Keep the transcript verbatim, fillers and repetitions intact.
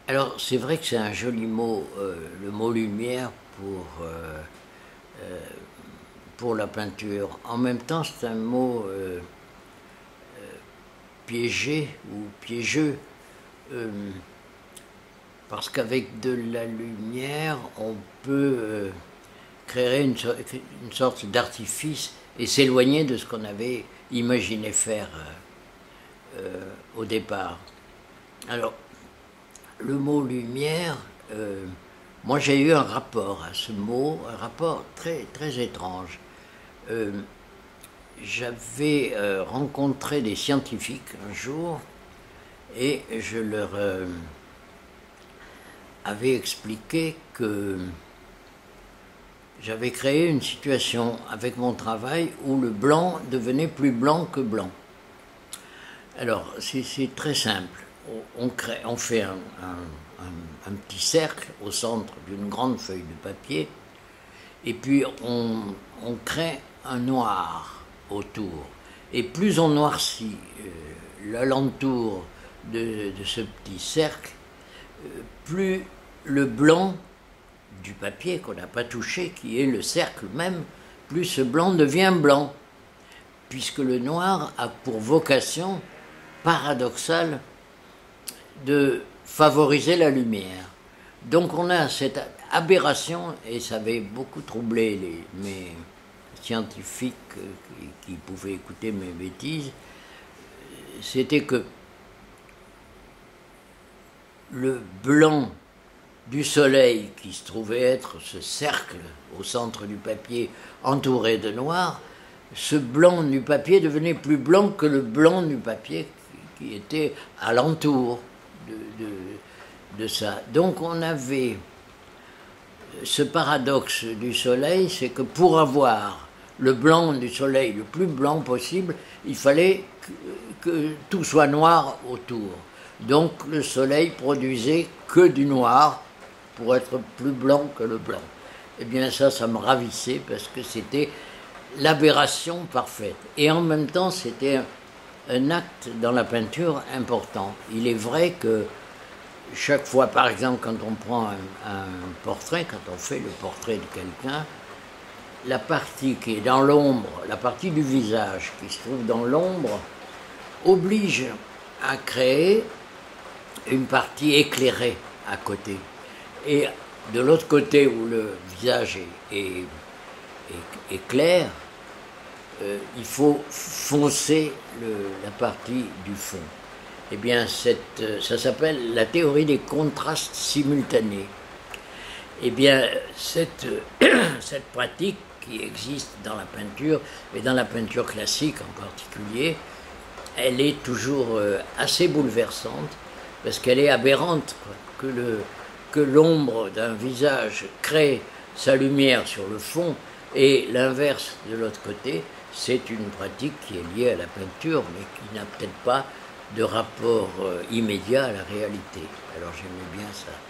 Alors, c'est vrai que c'est un joli mot, euh, le mot lumière pour, euh, euh, pour la peinture. En même temps, c'est un mot euh, euh, piégé ou piégeux, euh, parce qu'avec de la lumière, on peut euh, créer une, so une sorte d'artifice et s'éloigner de ce qu'on avait imaginé faire euh, euh, au départ. Alors, le mot lumière, euh, moi j'ai eu un rapport à ce mot, un rapport très, très étrange. Euh, J'avais euh, rencontré des scientifiques un jour et je leur euh, avais expliqué que j'avais créé une situation avec mon travail où le blanc devenait plus blanc que blanc. Alors, c'est très simple. On, crée, on fait un, un, un, un petit cercle au centre d'une grande feuille de papier et puis on, on crée un noir autour. Et plus on noircit euh, l'alentour de, de ce petit cercle, euh, plus le blanc du papier qu'on n'a pas touché, qui est le cercle même, plus ce blanc devient blanc, puisque le noir a pour vocation paradoxale de favoriser la lumière. Donc on a cette aberration, et ça avait beaucoup troublé les, mes scientifiques qui, qui pouvaient écouter mes bêtises, c'était que le blanc du soleil, qui se trouvait être ce cercle au centre du papier entouré de noir, ce blanc du papier devenait plus blanc que le blanc du papier qui était alentour de, de, de ça. Donc on avait ce paradoxe du soleil, c'est que pour avoir le blanc du soleil le plus blanc possible, il fallait que, que tout soit noir autour. Donc le soleil produisait que du noir pour être plus blanc que le blanc. Eh bien ça, ça me ravissait parce que c'était l'aberration parfaite. Et en même temps, c'était un, un acte dans la peinture important. Il est vrai que chaque fois, par exemple, quand on prend un, un portrait, quand on fait le portrait de quelqu'un, la partie qui est dans l'ombre, la partie du visage qui se trouve dans l'ombre, oblige à créer une partie éclairée à côté. Et de l'autre côté, où le visage est, est, est, est clair, euh, il faut foncer le, la partie du fond. Eh bien, cette, ça s'appelle la théorie des contrastes simultanés. Eh bien, cette, cette pratique qui existe dans la peinture, et dans la peinture classique en particulier, elle est toujours assez bouleversante, parce qu'elle est aberrante, quoi. Que le, que l'ombre d'un visage crée sa lumière sur le fond, et l'inverse de l'autre côté, c'est une pratique qui est liée à la peinture, mais qui n'a peut-être pas de rapport euh, immédiat à la réalité. Alors j'aimais bien ça.